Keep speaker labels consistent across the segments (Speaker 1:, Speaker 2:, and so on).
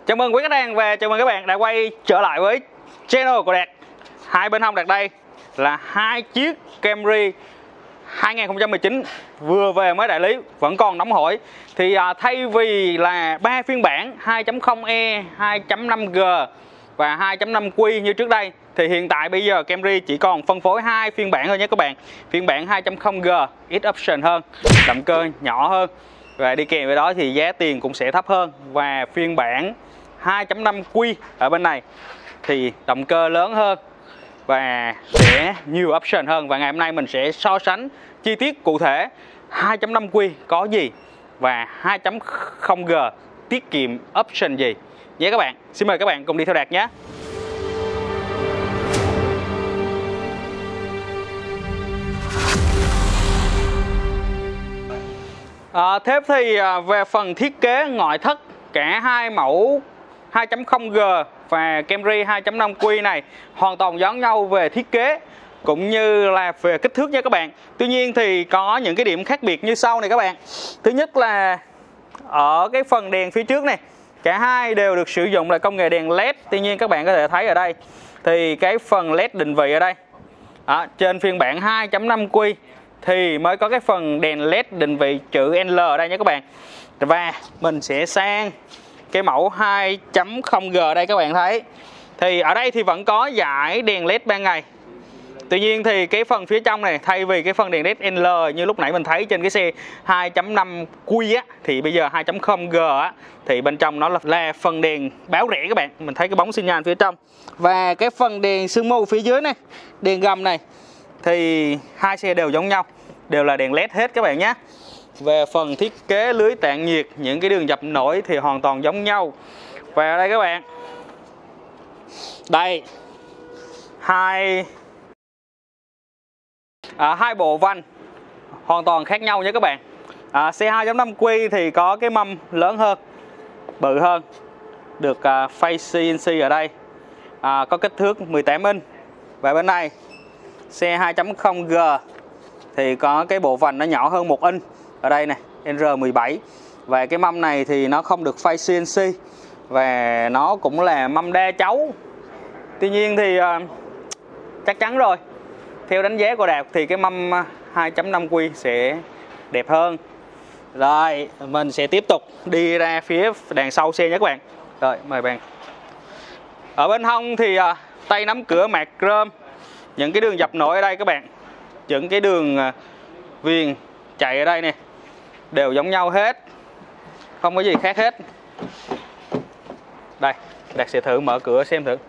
Speaker 1: Chào mừng quý khách hàng và chào mừng các bạn đã quay trở lại với channel của Đạt. Hai bên hông Đạt đây là hai chiếc Camry 2019 vừa về mới đại lý, vẫn còn nóng hổi. Thì thay vì là 3 phiên bản 2.0e, 2.5G và 2.5Q như trước đây, thì hiện tại bây giờ Camry chỉ còn phân phối 2 phiên bản thôi nhé các bạn. Phiên bản 2.0G ít option hơn, động cơ nhỏ hơn và đi kèm với đó thì giá tiền cũng sẽ thấp hơn. Và phiên bản 2.5Q ở bên này thì động cơ lớn hơn và sẽ nhiều option hơn. Và ngày hôm nay mình sẽ so sánh chi tiết cụ thể 2.5Q có gì và 2.0G tiết kiệm option gì nhé các bạn. Xin mời các bạn cùng đi theo Đạt nhé. Tiếp thì về phần thiết kế ngoại thất, cả hai mẫu 2.0G và Camry 2.5Q này hoàn toàn giống nhau về thiết kế cũng như là về kích thước nha các bạn. Tuy nhiên thì có những cái điểm khác biệt như sau này các bạn. Thứ nhất là ở cái phần đèn phía trước này, cả hai đều được sử dụng là công nghệ đèn LED. Tuy nhiên các bạn có thể thấy ở đây thì cái phần LED định vị ở đây trên phiên bản 2.5Q thì mới có cái phần đèn LED định vị chữ L ở đây nha các bạn. Và mình sẽ sang cái mẫu 2.0G đây các bạn thấy. Thì ở đây thì vẫn có dải đèn LED ban ngày. Tuy nhiên thì cái phần phía trong này, thay vì cái phần đèn LED L như lúc nãy mình thấy trên cái xe 2.5Q á, thì bây giờ 2.0G á, thì bên trong nó là phần đèn báo rẽ các bạn. Mình thấy cái bóng xi nhan phía trong. Và cái phần đèn sương mù phía dưới này, đèn gầm này, thì hai xe đều giống nhau, đều là đèn LED hết các bạn nhé. Về phần thiết kế lưới tản nhiệt, những cái đường dập nổi thì hoàn toàn giống nhau. Và ở đây các bạn, đây hai bộ vành hoàn toàn khác nhau nha các bạn. Xe 2.5Q thì có cái mâm lớn hơn, bự hơn, được Face CNC ở đây, có kích thước 18 inch. Và bên này xe 2.0G thì có cái bộ vành nó nhỏ hơn 1 inch ở đây này, R17. Và cái mâm này thì nó không được Face CNC và nó cũng là mâm đa chấu. Tuy nhiên thì chắc chắn rồi, theo đánh giá của Đạt thì cái mâm 2.5Q sẽ đẹp hơn. Rồi mình sẽ tiếp tục đi ra phía đằng sau xe nhé các bạn. Rồi mời bạn. Ở bên hông thì tay nắm cửa mạc chrome. Những cái đường dập nổi ở đây các bạn, những cái đường viền chạy ở đây nè đều giống nhau hết, không có gì khác hết. Đây, Đạt sẽ thử mở cửa xem thử.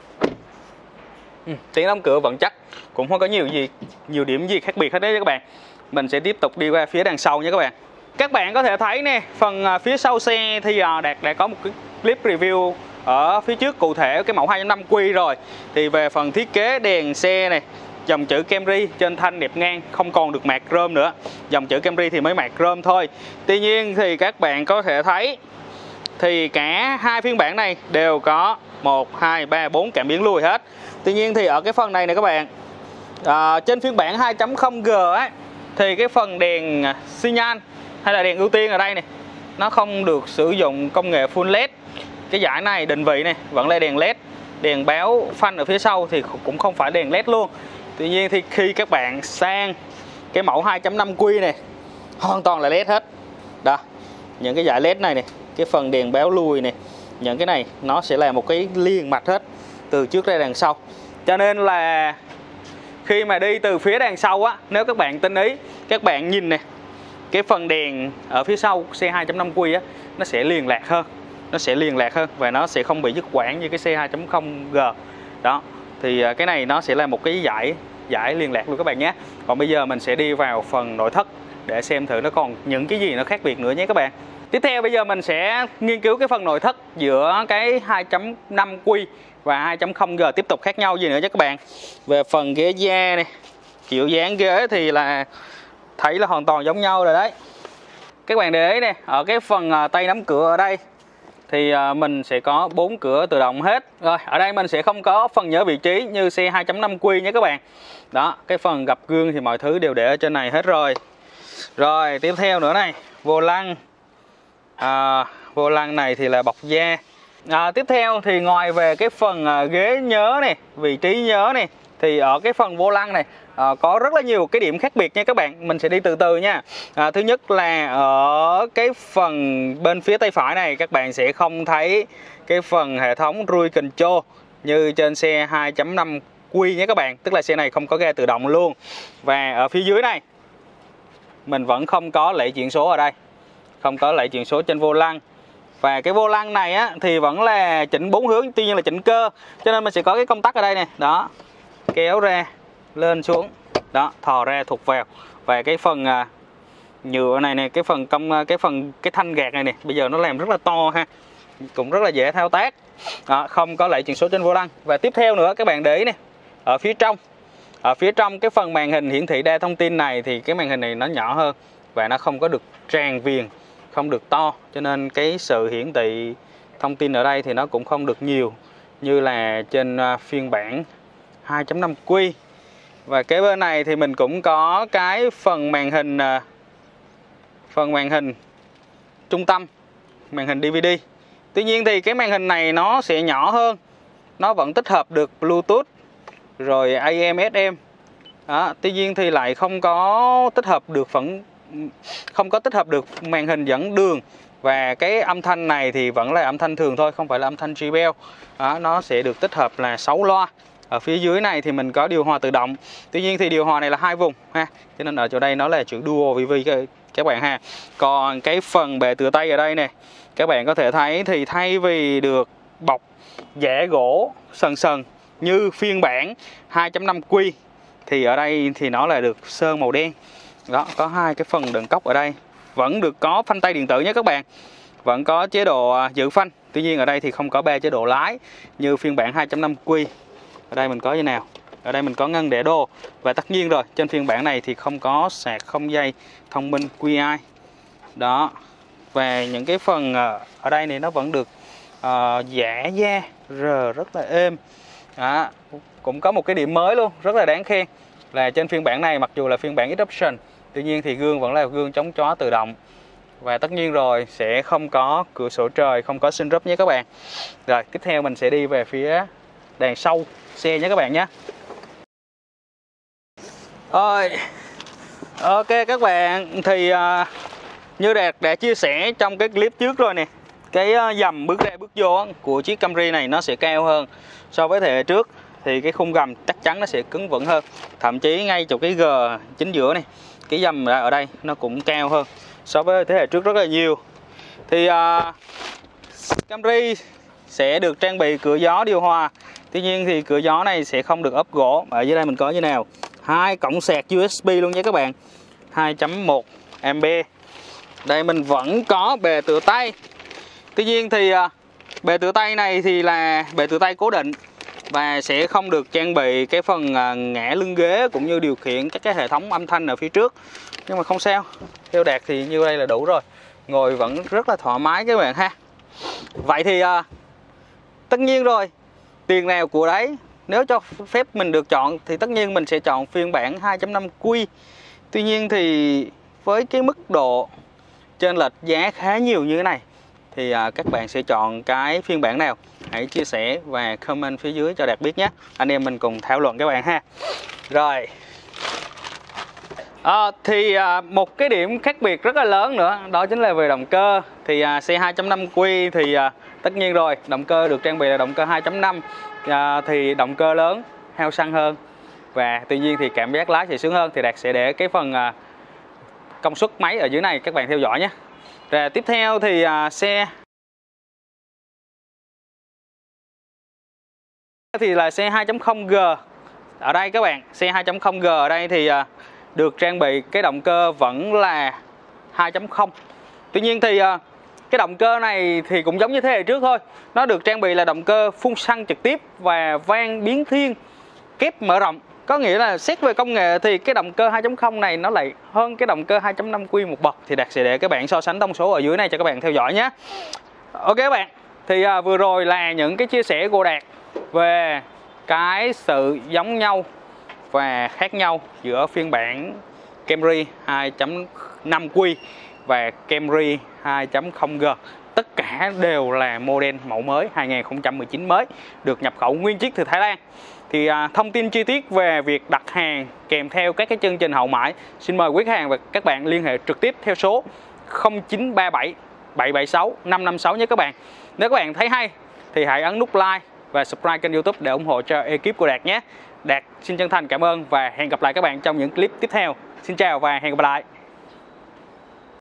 Speaker 1: Tiếng đóng cửa vẫn chắc, cũng không có nhiều điểm gì khác biệt hết đấy các bạn. Mình sẽ tiếp tục đi qua phía đằng sau nha các bạn. Các bạn có thể thấy nè, phần phía sau xe thì Đạt đã có một cái clip review ở phía trước cụ thể cái mẫu 2.5Q rồi. Thì về phần thiết kế đèn xe này, dòng chữ Camry trên thanh đẹp ngang, không còn được mạc chrome nữa. Dòng chữ Camry thì mới mạc chrome thôi. Tuy nhiên thì các bạn có thể thấy thì cả hai phiên bản này đều có 1, 2, 3, 4 cảm biến lùi hết. Tuy nhiên thì ở cái phần này nè các bạn, trên phiên bản 2.0G ấy, thì cái phần đèn xi nhan hay là đèn ưu tiên ở đây này, nó không được sử dụng công nghệ full LED. Cái dải này định vị này vẫn là đèn LED. Đèn báo phanh ở phía sau thì cũng không phải đèn LED luôn. Tuy nhiên thì khi các bạn sang cái mẫu 2.5Q này, hoàn toàn là LED hết. Đó, những cái dải LED này này, cái phần đèn báo lùi này, những cái này nó sẽ là một cái liền mạch hết từ trước ra đằng sau. Cho nên là khi mà đi từ phía đằng sau á, nếu các bạn tinh ý, các bạn nhìn này, cái phần đèn ở phía sau xe 2.5Q á, nó sẽ liền lạc hơn. Nó sẽ liền lạc hơn và nó sẽ không bị đứt quãng như cái xe 2.0G. Đó, thì cái này nó sẽ là một cái dải liền lạc luôn các bạn nhé. Còn bây giờ mình sẽ đi vào phần nội thất để xem thử nó còn những cái gì nó khác biệt nữa nhé các bạn. Tiếp theo bây giờ mình sẽ nghiên cứu cái phần nội thất giữa cái 2.5Q và 2.0G tiếp tục khác nhau gì nữa nhé các bạn. Về phần ghế da này, kiểu dáng ghế thì là thấy là hoàn toàn giống nhau rồi đấy. Các bạn để ý nè, ở cái phần tay nắm cửa ở đây thì mình sẽ có 4 cửa tự động hết. Rồi, ở đây mình sẽ không có phần nhớ vị trí như xe 2.5Q nhé các bạn. Đó, cái phần gập gương thì mọi thứ đều để ở trên này hết rồi. Rồi, tiếp theo nữa này, vô lăng. Vô lăng này thì là bọc da. Tiếp theo thì ngoài về cái phần ghế nhớ này, vị trí nhớ này, thì ở cái phần vô lăng này có rất là nhiều cái điểm khác biệt nha các bạn. Mình sẽ đi từ từ nha. Thứ nhất là ở cái phần bên phía tay phải này các bạn sẽ không thấy cái phần hệ thống cruise control như trên xe 2.5 Q nhé các bạn. Tức là xe này không có ga tự động luôn. Và ở phía dưới này mình vẫn không có lẫy chuyển số ở đây, không có lẫy chuyển số trên vô lăng. Và cái vô lăng này á, thì vẫn là chỉnh 4 hướng, tuy nhiên là chỉnh cơ, cho nên mình sẽ có cái công tắc ở đây nè, đó, kéo ra, lên xuống, đó, thò ra thụt vào. Và cái phần nhựa này nè, cái thanh gạt này nè, bây giờ nó làm rất là to ha, cũng rất là dễ thao tác. Đó, không có lẫy chuyển số trên vô lăng. Và tiếp theo nữa các bạn để ý nè, ở phía trong cái phần màn hình hiển thị đa thông tin này thì cái màn hình này nó nhỏ hơn và nó không có được tràn viền, không được to, cho nên cái sự hiển thị thông tin ở đây thì nó cũng không được nhiều như là trên phiên bản 2.5 Q. Và cái bên này thì mình cũng có cái phần màn hình trung tâm, màn hình DVD. Tuy nhiên thì cái màn hình này nó sẽ nhỏ hơn, nó vẫn tích hợp được Bluetooth rồi AM FM. Đó, tuy nhiên thì lại không có tích hợp được màn hình dẫn đường. Và cái âm thanh này thì vẫn là âm thanh thường thôi, không phải là âm thanh JBL. Đó, nó sẽ được tích hợp là 6 loa. Ở phía dưới này thì mình có điều hòa tự động. Tuy nhiên thì điều hòa này là 2 vùng ha, cho nên ở chỗ đây nó là chữ Dual VV các bạn ha. Còn cái phần bề tựa tay ở đây nè, các bạn có thể thấy thì thay vì được bọc vẽ gỗ sần sần như phiên bản 2.5 Q thì ở đây thì nó là được sơn màu đen. Đó, có hai cái phần đựng cốc ở đây. Vẫn được có phanh tay điện tử nhé các bạn, vẫn có chế độ giữ phanh. Tuy nhiên ở đây thì không có 3 chế độ lái như phiên bản 2.5 Q. Ở đây mình có như nào? Ở đây mình có ngân để đồ. Và tất nhiên rồi, trên phiên bản này thì không có sạc không dây thông minh QI. Đó. Và những cái phần ở đây này nó vẫn được giả da rất là êm. Đó. Cũng có một cái điểm mới luôn, rất là đáng khen, là trên phiên bản này mặc dù là phiên bản X-Option, tuy nhiên thì gương vẫn là gương chống chói tự động. Và tất nhiên rồi sẽ không có cửa sổ trời, không có sunroof nhé các bạn. Rồi tiếp theo mình sẽ đi về phía đằng sau xe nhé các bạn nhé. Rồi, ok các bạn, thì như Đạt đã chia sẻ trong cái clip trước rồi nè, cái dầm bước ra bước vô của chiếc Camry này nó sẽ cao hơn so với thế hệ trước. Thì cái khung gầm chắc chắn nó sẽ cứng vững hơn. Thậm chí ngay chỗ cái G chính giữa này, cái dầm ở đây nó cũng cao hơn so với thế hệ trước rất là nhiều. Thì Camry sẽ được trang bị cửa gió điều hòa. Tuy nhiên thì cửa gió này sẽ không được ốp gỗ. Ở dưới đây mình có như nào, 2 cổng sạc USB luôn nha các bạn, 2.1 A. Đây mình vẫn có bề tựa tay. Tuy nhiên thì bề tựa tay này thì là bề tựa tay cố định và sẽ không được trang bị cái phần ngả lưng ghế cũng như điều khiển các cái hệ thống âm thanh ở phía trước. Nhưng mà không sao, theo Đạt thì như đây là đủ rồi, ngồi vẫn rất là thoải mái các bạn ha. Vậy thì tất nhiên rồi, tiền nào của đấy, nếu cho phép mình được chọn thì tất nhiên mình sẽ chọn phiên bản 2.5 Q. Tuy nhiên thì với cái mức độ chênh lệch giá khá nhiều như thế này thì các bạn sẽ chọn cái phiên bản nào? Hãy chia sẻ và comment phía dưới cho Đạt biết nhé. Anh em mình cùng thảo luận các bạn ha. Rồi một cái điểm khác biệt rất là lớn nữa, đó chính là về động cơ. Thì xe 2.5 Q thì tất nhiên rồi, động cơ được trang bị là động cơ 2.5, thì động cơ lớn, hao xăng hơn. Và tuy nhiên thì cảm giác lái sẽ sướng hơn. Thì Đạt sẽ để cái phần công suất máy ở dưới này các bạn theo dõi nhé. Rồi tiếp theo thì xe thì là xe 2.0G. Ở đây các bạn, xe 2.0G ở đây thì được trang bị cái động cơ vẫn là 2.0. Tuy nhiên thì cái động cơ này thì cũng giống như thế hệ trước thôi. Nó được trang bị là động cơ phun xăng trực tiếp và van biến thiên kép mở rộng. Có nghĩa là xét về công nghệ thì cái động cơ 2.0 này nó lại hơn cái động cơ 2.5 Q một bậc. Thì Đạt sẽ để các bạn so sánh thông số ở dưới này cho các bạn theo dõi nhé. Ok các bạn, thì vừa rồi là những cái chia sẻ của Đạt về cái sự giống nhau và khác nhau giữa phiên bản Camry 2.5 Q và Camry 2.0G tất cả đều là model mẫu mới 2019 mới, được nhập khẩu nguyên chiếc từ Thái Lan. Thì thông tin chi tiết về việc đặt hàng kèm theo các cái chương trình hậu mãi, xin mời quý khách hàng và các bạn liên hệ trực tiếp theo số 0937 776 556 nhé các bạn. Nếu các bạn thấy hay thì hãy ấn nút like và subscribe kênh YouTube để ủng hộ cho ekip của Đạt nhé. Đạt xin chân thành cảm ơn và hẹn gặp lại các bạn trong những clip tiếp theo. Xin chào và hẹn gặp lại.